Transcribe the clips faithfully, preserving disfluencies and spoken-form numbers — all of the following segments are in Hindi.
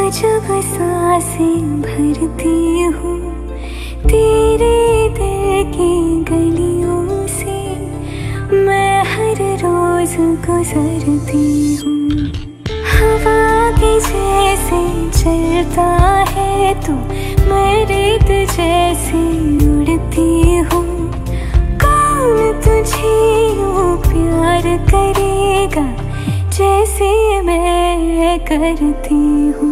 जब सांसें भरती हूँ तेरे दिल की गलियों से, मैं हर रोज गुजरती हूँ। हवा के जैसे चलता है तू, मैं रेत जैसे उड़ती हूँ। कौन तुझे यूँ प्यार करेगा जैसे मैं करती हूँ।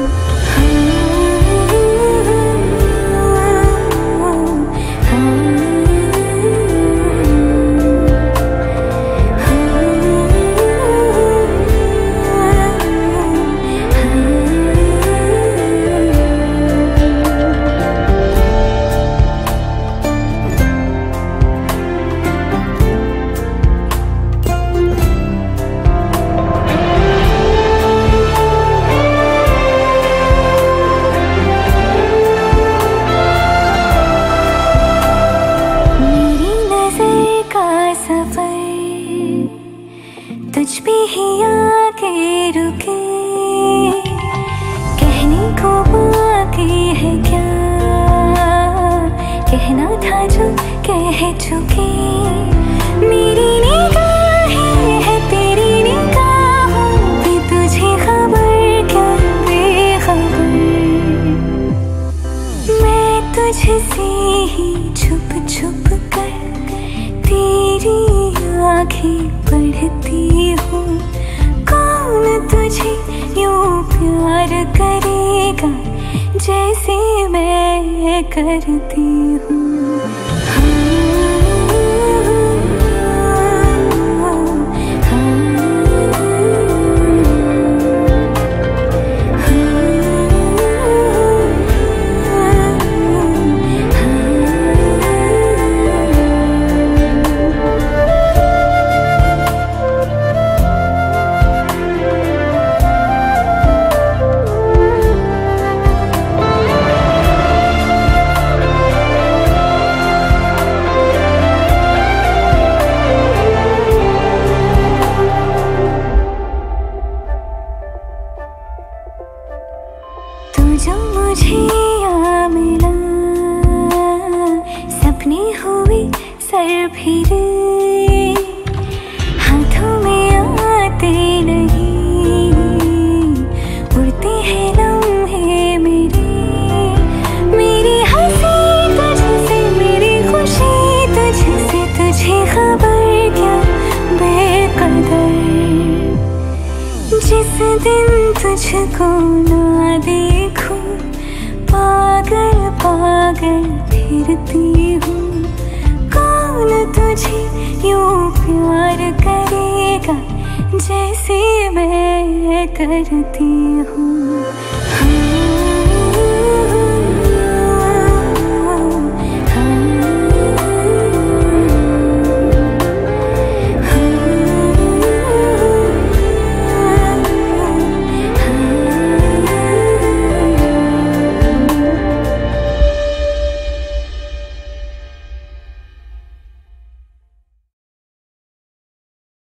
तुझ पे ही आके रुके, कहने को बाकी है क्या, कहना था जो कह चुके। मेरी निगाहें है तेरी निगाहों पे, तुझे खबर क्या बेखबर। मैं तुझसे ही छुप छुप कर तेरी आँखें पढ़ती हूँ। कौन तुझे यूँ प्यार करेगा जैसे मैं करती हूँ। जो मुझे यहाँ मिला, सपने हुए सर फिरे, हाथों में आते नहीं, उड़ते हैं लम्हे मेरे। मेरी हंसी तुझसे, मेरी खुशी तुझसे, तुझे खबर क्या बेकदर। जिस दिन तुझको ना देखूं, पागल पागल फिरती हूँ। कौन तुझे यूँ प्यार करेगा जैसे मैं करती हूँ।